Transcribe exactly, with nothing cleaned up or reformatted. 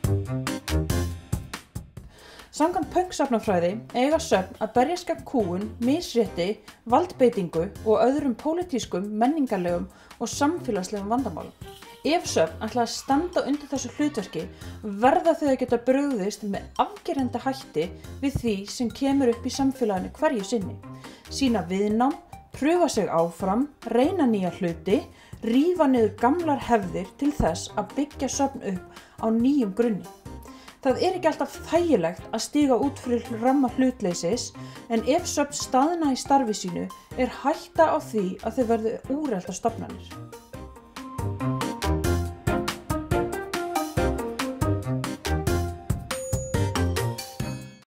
Samkvæmt pönksafnafræði eiga söfn að berjast gegn kúgun, misrétti, valdbeitingu og öðrum pólitískum, menningarlegum og samfélagslegum vandamálum. Ef söfn ætla að standa undir þessu hlutverki verða þau að geta brugðist með afgerandi hætti við því sem kemur upp í samfélaginu hverju sinni. Sýna viðnám, prufa sig áfram, reyna nýja hluti, rífa niður gamlar hefðir til þess að byggja söfn upp á nýjum grunni. Það er ekki alltaf þægilegt að stíga út fyrir ramma hlutleysis, en ef söfn staðna í starfi sínu er hætta á því að þau verði úreltar stofnanir.